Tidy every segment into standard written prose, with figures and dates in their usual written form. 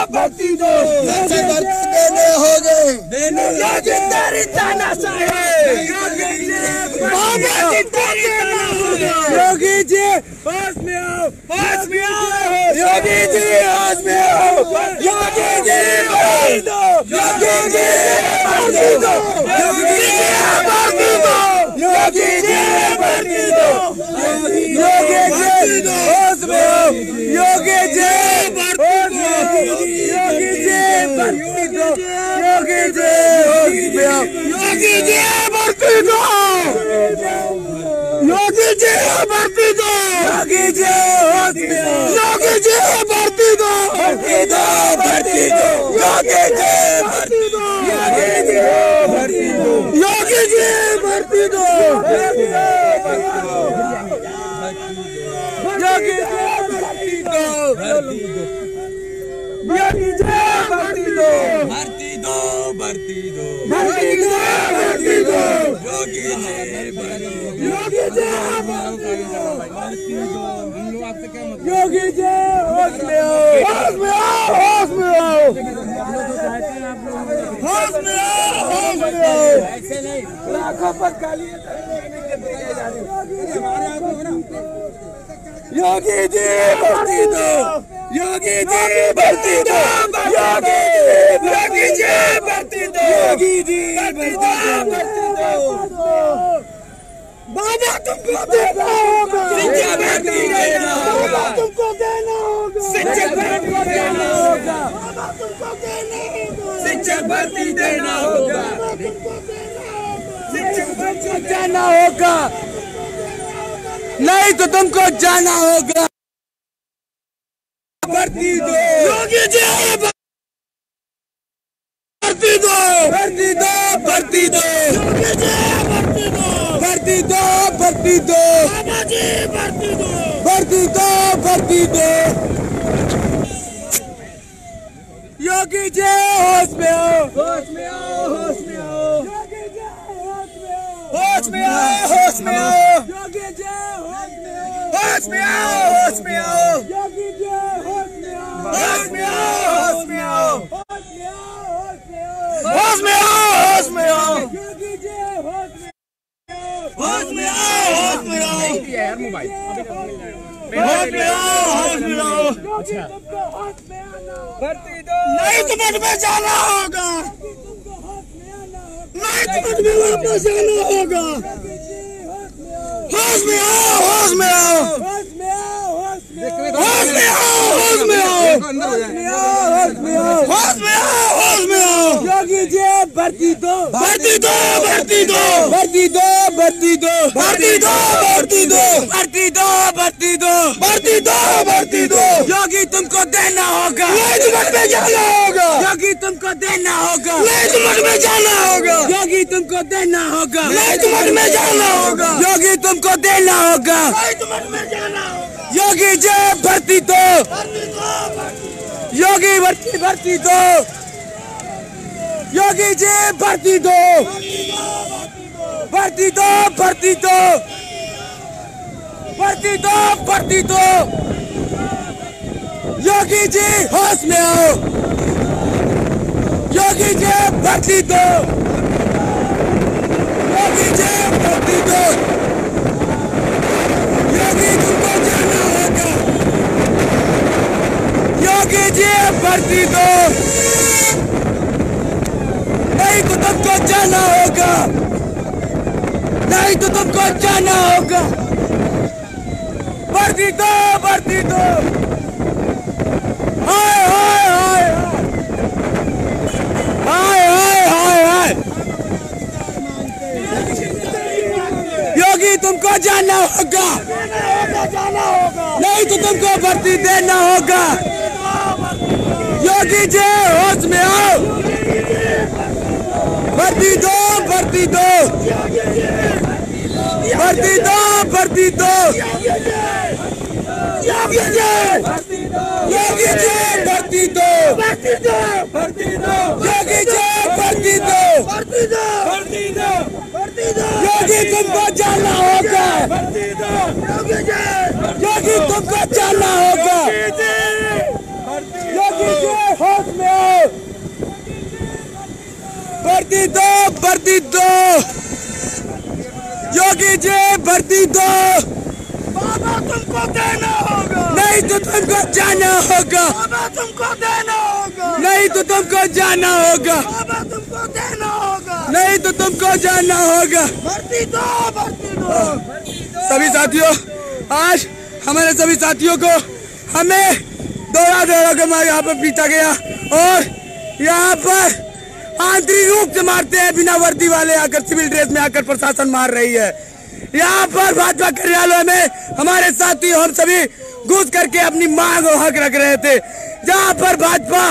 भर्ती दो, भर्ती देने होंगे, योगी तेरी तानाशाही, योगी जी होश में आओ, होश में आओ, योगी जी होश में आओ, योगी जी भर्ती दो, योगी जी भर्ती दो, योगी जी भर्ती दो, योगी जी भर्ती दो, योगी जी होश में आओ, योगी जी होश में आओ, योगी जी भर्ती दो, योगी जी होश में आओ, योगी जी भर्ती दो, योगी जी भर्ती दो, योगी जी होश में आओ, योगी जी भर्ती दो, भर्ती दो, भर्ती दो, योगी जी भर्ती दो, योगी जी भर्ती दो, योगी जी भर्ती दो, योगी जी भर्ती दो, योगी जी भर्ती दो, भर्ती दो, भर्ती दो, भर्ती दो, भर्ती दो, योगी जी भर्ती दो, योगी जी भर्ती दो, योगी जी होश में आओ, होश में आओ, होश में आओ, होश में आओ, होश में आओ, ऐसे नहीं लाखों पर गाली योगी जी भर्ती दो, योगी जी भर्ती दो, योगी जी भर्ती दो, योगी जी भर्ती दो, बाबा तुमको देना होगा, शिक्षा भर्ती देना होगा, तुमको देना होगा, शिक्षा भर्ती देना होगा, बाबा तुमको देना होगा, शिक्षा भर्ती देना होगा, शिक्षा भर्ती जाना होगा, नहीं तो तुमको जाना होगा, भर्ती दो, योगी जी भर्ती दो, भर्ती दो, भर्ती दो, योगी जी भर्ती दो, भर्ती दो, भर्ती दो, बाबा जी भर्ती दो, भर्ती दो, भर्ती दो, योगी जी होश में आओ, होश में आओ, होश में आओ, योगी जी होश में आओ, होश में आओ, योगी जी होश में आओ, होश में आओ, योगी जी होश में आओ, होश में आओ, होश में आओ, होश में आओ, होश में आओ, योगी जी होश में आओ, होश में आओ, होश में आओ, यार मोबाइल होश में आओ, होश में आओ, तुमको होश में आना, भर्ती दो, नहीं तो मठ में जाना होगा, नहीं तो मठ में वापस जाना होगा, होश में आओ, होश में आओ, होश में आओ, होश में आओ, होश में आओ, होश में आओ, होश में आओ, होश में आओ, होश में आओ, योगी जी भर्ती दो, भर्ती दो, भर्ती दो, भर्ती दो, भर्ती दो, भर्ती दो, भर्ती दो, भर्ती दो, भर्ती दो, भर्ती दो, भर्ती दो, योगी तुमको देना होगा, नहीं तो मठ में जाना होगा, योगी तुमको देना होगा, नहीं तो मठ में जाना होगा, योगी तुमको देना होगा, नहीं तो मठ में जाना होगा, योगी तुमको देना होगा, नहीं तो मठ में जाना होगा, योगी जी भर्ती दो, योगी भर्ती भर्ती दो, योगी जी भर्ती दो, भर्ती दो, भर्ती दो, भर्ती दो, भर्ती दो, योगी जी होश में आओ, योगी जी भर्ती दो, योगी जी भर्ती दो, योगी तुमको जाना होगा, योगी जी भर्ती दो, नहीं तो तुमको जाना होगा, नहीं तो तुमको जाना होगा, भर्ती दो, भर्ती दो, हाय हाय हाय हाय हाय हाय हाय, योगी तुमको जाना होगा, नहीं तो तुमको भर्ती देना होगा, योगी जी होश में आओ, भर्ती दो, भर्ती दो, भर्ती दो, भर्ती दो, योगी जी भर्ती दो, योगी जी भर्ती दो, भर्ती दो, भर्ती दो, योगी जी भर्ती दो, भर्ती दो, भर्ती दो, भर्ती दो, योगी तुमको जाना होगा, भर्ती दो, योगी जी, योगी तुमको जाना होगा, योगी जी होश भर्ती दो, भर्ती दो, योगी जी भर्ती दो। बाबा तुमको देना होगा, नहीं तो तुमको जाना होगा, बाबा तुमको देना होगा, नहीं तो तुमको जाना होगा, बाबा तुमको देना होगा, नहीं तो तुमको जाना होगा। भर्ती दो, भर्ती दो। सभी साथियों, आज हमारे सभी साथियों को हमें दौड़ा दौड़ा कर हमारे यहाँ पर पीटा गया और यहाँ पर आंतरिक रूप से मारते हैं। बिना वर्दी वाले आकर सिविल ड्रेस में आकर प्रशासन मार रही है। यहाँ पर भाजपा कार्यालय में हमारे साथी हम सभी घुस करके अपनी मांग और हक रख रहे थे, जहाँ पर भाजपा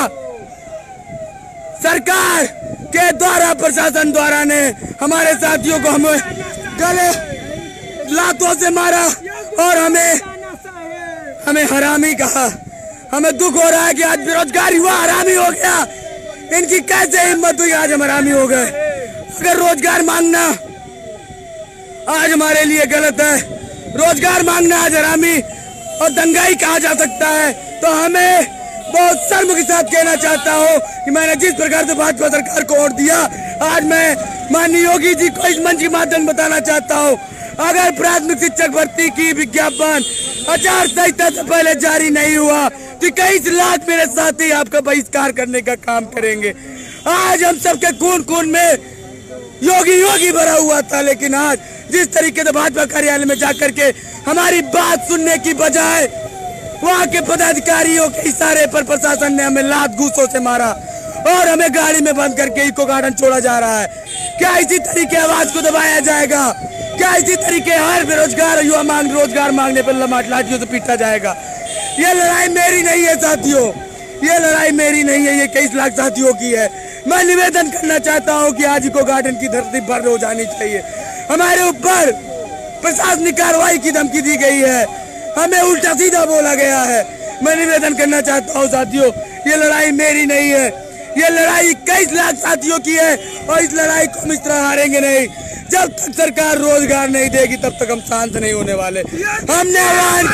सरकार के द्वारा प्रशासन द्वारा ने हमारे साथियों को हमें गले लातों से मारा और हमें हरामी कहा। हमें दुख हो रहा है कि आज बेरोजगार युवा हरामी हो गया। इनकी कैसे हिम्मत हुई आज हम हरामी हो गए। अगर रोजगार मांगना आज हमारे लिए गलत है, रोजगार मांगना आज हरामी और दंगाई कहा जा सकता है, तो हमें बहुत शर्म के साथ कहना चाहता हूँ कि मैंने जिस प्रकार से भाजपा सरकार को वोट दिया, आज मैं माननीय योगी जी को इस मंच के माध्यम बताना चाहता हूँ, अगर प्राथमिक शिक्षक भर्ती की विज्ञापन आचार संहिता से पहले जारी नहीं हुआ तो 21 लाख मेरे साथी आपका बहिष्कार करने का काम करेंगे। आज हम सबके खून में योगी योगी भरा हुआ था, लेकिन आज जिस तरीके से भाजपा कार्यालय में जाकर के हमारी बात सुनने की बजाय वहाँ के पदाधिकारियों के इशारे पर प्रशासन ने हमें लात घूसों से मारा और हमें गाड़ी में बंद करके इको गार्डन छोड़ा जा रहा है। क्या इसी तरीके आवाज को दबाया जाएगा? क्या इसी तरीके हर बेरोजगार युवा रोजगार मांगने पर लाठियों से पीटा जाएगा? ये लड़ाई मेरी नहीं है साथियों, ये लड़ाई मेरी नहीं है, ये 21 लाख साथियों की है। मैं निवेदन करना चाहता हूँ कि आज इको गार्डन की धरती बंद हो जानी चाहिए। हमारे ऊपर प्रशासनिक कार्रवाई की धमकी दी गई है, हमें उल्टा सीधा बोला गया है। मैं निवेदन करना चाहता हूँ साथियों, ये लड़ाई मेरी नहीं है, ये लड़ाई 21 लाख साथियों की है और इस लड़ाई को हम इस तरह हारेंगे नहीं। जब तक सरकार रोजगार नहीं देगी तब तक हम शांत नहीं होने वाले। हमने आह्वान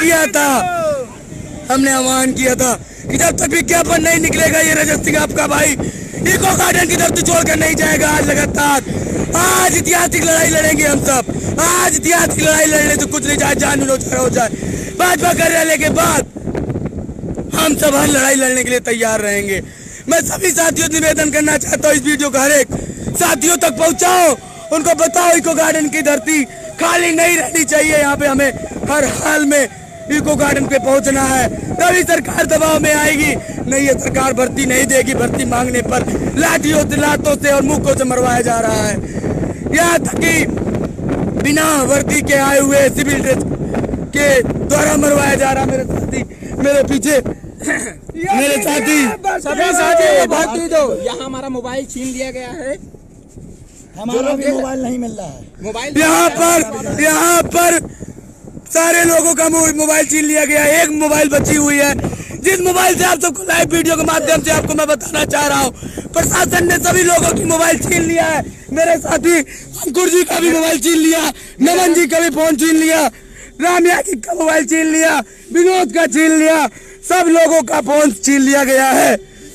किया था कि जब तक विज्ञापन नहीं निकलेगा ये रजत सिंह आपका भाई इको गार्डन की धरती छोड़कर नहीं जाएगा। आज लगातार आज ऐतिहासिक लड़ाई लड़ेंगे हम सब। आज ऐतिहासिक लड़ाई लड़ने तो कुछ नहीं, चाहे जान हो जाए। भाजपा कार्यालय के बाद हम सब हर लड़ाई लड़ने के लिए तैयार रहेंगे। मैं सभी साथियों से निवेदन करना चाहता हूँ, इस वीडियो को हर एक साथियों तक पहुँचाओ, उनको बताओ इको गार्डन की धरती खाली नहीं रहनी चाहिए। यहाँ पे हमें हर हाल में इको गार्डन पे पहुंचना है, तभी सरकार दबाव में आएगी। नहीं ये सरकार भर्ती नहीं देगी, भर्ती मांगने पर लाठियों से लातों से और मुक्कों से मरवाया जा रहा है। यहाँ तक कि बिना वर्दी के आए हुए सिविल ड्रेस के द्वारा मरवाया जा रहा। मेरे साथी मेरे पीछे मेरे साथी सभी साथी भर्ती दो। यहाँ हमारा मोबाइल छीन लिया गया है, हमारा भी मोबाइल नहीं मिल रहा है। मोबाइल यहाँ पर सारे लोगों का मोबाइल छीन लिया गया। एक मोबाइल बची हुई है, जिस मोबाइल से आप सबको लाइव वीडियो के माध्यम से आपको मैं बताना चाह रहा हूँ, प्रशासन ने सभी लोगों की मोबाइल छीन लिया है। मेरे साथी अंकुर जी का भी मोबाइल छीन लिया, नमन जी का भी फोन छीन लिया, राम यादव का मोबाइल छीन लिया, विनोद का छीन लिया, सब लोगों का फोन छीन लिया गया है।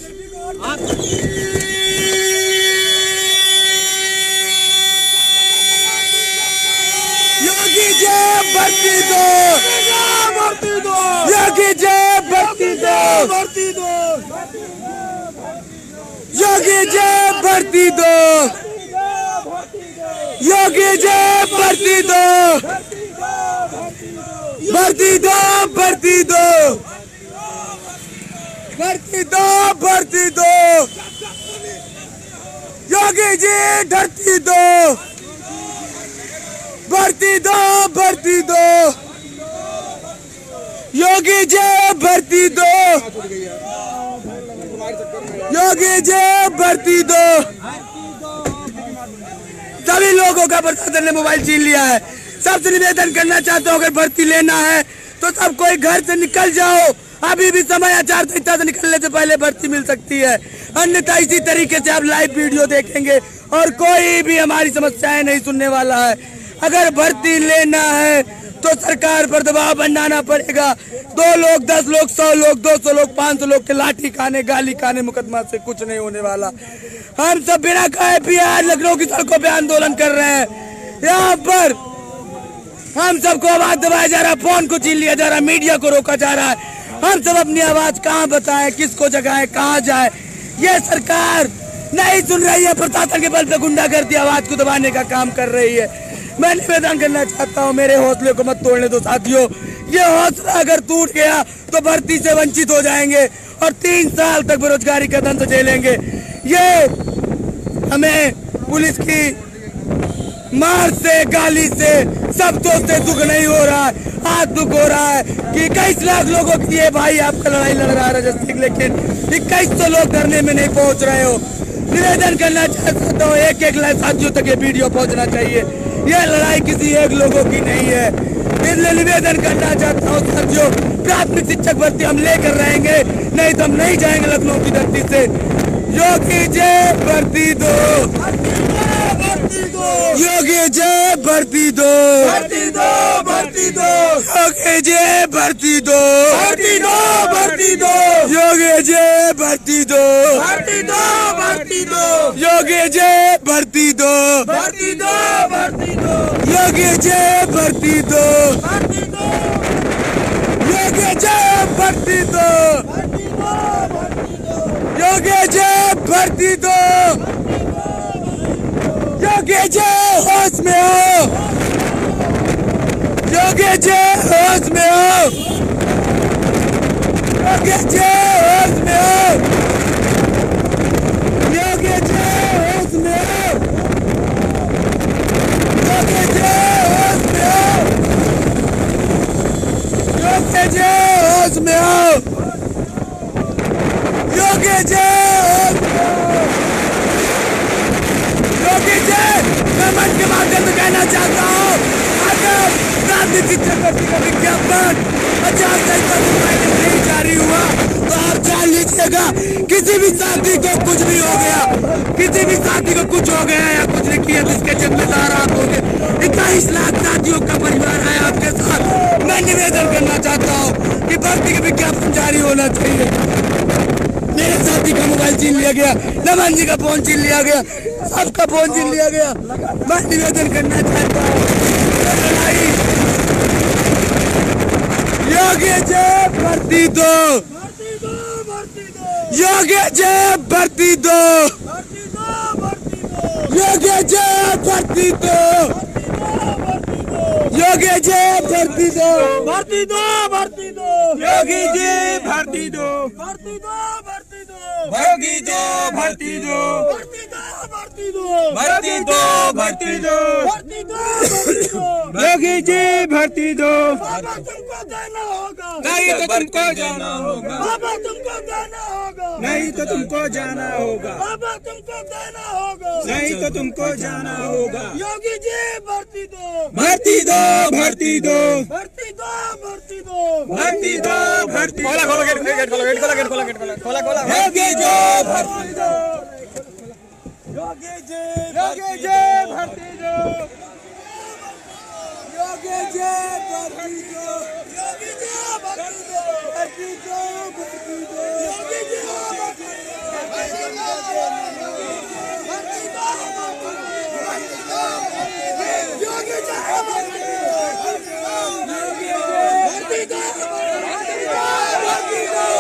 योगी जय भर्ती दो, योगी जय भर्ती दो, योगी जय भर्ती दो, योगी जय भर्ती दो, भर्ती दो, भर्ती दो, भर्ती दो, भर्ती दो, योगी जी धरती दो, भर्ती दो, भर्ती दो, योगी जय भर्ती दो, योगी जय भर्ती दो। सभी लोगों का प्रशासन ने मोबाइल छीन लिया है। सबसे निवेदन करना चाहता हूँ, अगर भर्ती लेना है तो सब कोई घर से निकल जाओ। अभी भी समय आचार संहिता से निकलने से पहले भर्ती मिल सकती है, अन्यथा इसी तरीके से आप लाइव वीडियो देखेंगे और कोई भी हमारी समस्याएं नहीं सुनने वाला है। अगर भर्ती लेना है तो सरकार पर दबाव बनाना पड़ेगा। 2 लोग, 10 लोग, 100 लोग, 200 लोग, 500 लोग के लाठी खाने, गाली खाने, मुकदमा से कुछ नहीं होने वाला। हम सब बिना खाए पिए आज लखनऊ की सड़कों पे आंदोलन कर रहे हैं। यहाँ पर हम सबको आवाज दबाया जा रहा है, फोन को छीन लिया जा रहा है, मीडिया को रोका जा रहा है। हम सब अपनी आवाज कहाँ बताएं, किसको जगाएं, कहाँ जाए? ये सरकार नहीं सुन रही है, प्रशासन के बल पे गुंडागर्दी आवाज को दबाने का काम कर रही है। मैं निवेदन करना चाहता हूँ, मेरे हौसले को मत तोड़ने दो साथियों। ये हौसला अगर टूट गया तो भर्ती से वंचित हो जाएंगे और 3 साल तक बेरोजगारी का दंश झेलेंगे। ये हमें पुलिस की मार से, गाली से, शब्दों से दुख नहीं हो रहा है, आज दुख हो रहा है कि 21 लाख लोगों के लिए भाई आपका लड़ाई लड़ रहा है रजत सिंह, लेकिन 2100 लोग धरने में नहीं पहुंच रहे हो। निवेदन करना चाहता हूँ, एक लाख साथियों तक ये वीडियो पहुंचना चाहिए। यह लड़ाई किसी एक लोगों की नहीं है, इसलिए निवेदन करना चाहता हूँ साथियों, प्राथमिक शिक्षक भर्ती हम लेकर रहेंगे, नहीं तो हम नहीं जाएंगे लखनऊ की धरती से। योगी जय भर्ती दो, योगी जय भर्ती दो, भर्ती दो, भर्ती दो, योगी जय भर्ती दो, भर्ती दो, भर्ती दो, योगी जय भर्ती दो, भर्ती दो, भर्ती दो, योगी जय भर्ती दो, भर्ती दो, भर्ती दो, योगी जय भर्ती दो, भर्ती दो, योगी जय भर्ती दो, भर्ती दो, भर्ती दो, योगी जय भर्ती दो, योगी जय होश में हो, योगी जय होश में हो, योगी जय होश में हो, योगी जय होश में हो, योगी जय होश में हो, योगी जय होश में हो, योगी जय होश में हो, योगी जय। मैं मन के माध्यम से कहना चाहता हूँ, अगर प्राथमिक शिक्षक भर्ती का विज्ञापन 50 तारीख तक नहीं जारी हुआ तो आप जान लीजिएगा किसी भी साथी को कुछ भी हो गया, किसी भी साथी को कुछ हो गया या कुछ नहीं किया तो इसके जिम्मेदार आप होंगे। 21 लाख साथियों का परिवार है आपके साथ। मैं निवेदन करना चाहता हूँ कि भर्ती का विज्ञापन जारी होना चाहिए। मेरे साथी का मोबाइल छीन लिया गया, नमन जी का फोन छीन लिया गया, सबका फोन छीन लिया गया। मैं निवेदन करना चाहता हूँ, योगी जय भर्ती दो, भर्ती दो, भर्ती दो, योगी जय भर्ती दो, भर्ती दो, भर्ती दो, योगी जय भर्ती दो, योगी जय भर्ती दो, भर्ती दो, भर्ती दो, योगी जी भर्ती दो, भर्ती दो, भर्ती दो, योगी जी भर्ती दो, भर्ती दो, भर्ती दो, भर्ती दो, भर्ती दो, भर्ती दो, भर्ती दो, योगी जी भर्ती दो। बाबा तुमको देना होगा, नहीं तो तुमको जाना होगा, बाबा तुमको देना होगा, नहीं तो तुमको जाना होगा, बाबा तुमको देना होगा, नहीं तो तुमको जाना होगा। योगी जी भर्ती दो, भर्ती दो, भर्ती दो, भर्ती दो, भर्ती दो, भर्ती दो, भर्ती दो। योगी जय भर्ती दो, योगी जी, योगी जी भर्ती दो, योगी जय भर्ती दो, योगी जी भर्ती दो, भर्ती दो, भर्ती दो, योगी जी भर्ती दो, भर्ती दो, भर्ती दो, योगी जी भर्ती दो, भर्ती दो,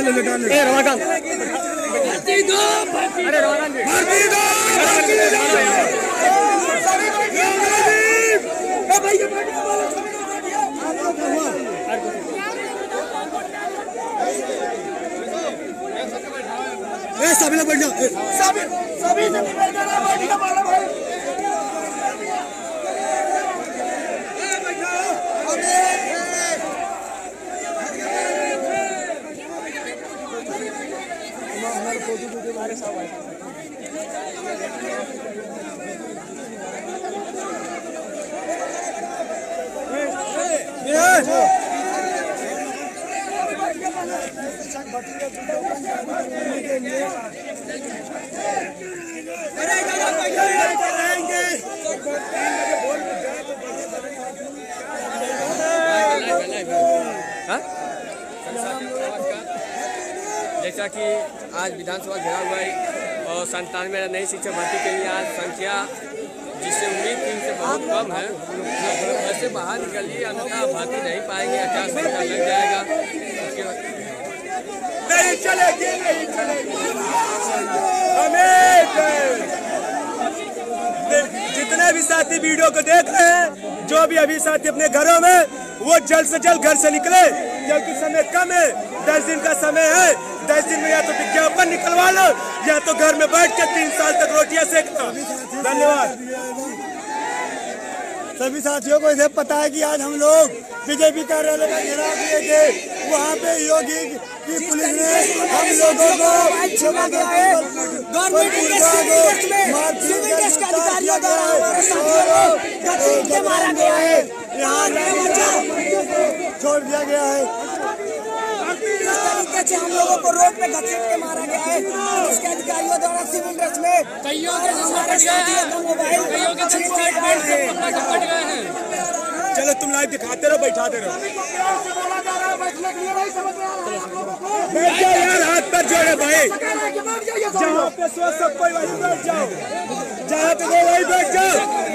रमाकांत भर्ती दो अरे रमाकांत भर्ती दो सभी लोग बैठ जाओ सभी बैठ जाना बैठ भाई जैसा कि आज विधानसभा घेरा हुआ है और 97 नई शिक्षक भर्ती के लिए आज संख्या जिससे उम्मीद थी उनसे बहुत कम है। वैसे बाहर निकलिए अन्यथा भर्ती नहीं पाएंगे, 50 घंटा लग जाएगा। नहीं चलेगी जितने भी साथी वीडियो को देख रहे हैं, जो भी अभी साथी अपने घरों में, वो जल्द से जल्द घर से निकले क्योंकि समय कम है। 10 दिन का समय है। 10 दिन में या तो विज्ञापन निकलवा लो या तो घर में बैठ के 3 साल तक रोटियां सेकना। धन्यवाद। सभी साथियों को इसे पता है कि आज हम लोग बीजेपी कार्यालय का घेराव किए थे। वहाँ पे योगी की पुलिस ने हम लोगों को मारा गया है, यहाँ छोड़ दिया गया है। तरीके से हम लोगों को रोड पे घसीट के मारा गया है। उसके अधिकारियों द्वारा सिविल ड्रेस में कईयों के चलो तुम लाइव दिखाते रहो, बैठाते रहो। बैठ जाओ यार, हाथ पर जोड़े भाई। जहाँ पे सो सब कोई वहीं बैठ जाओ, जहाँ पे वहीं बैठ जाओ।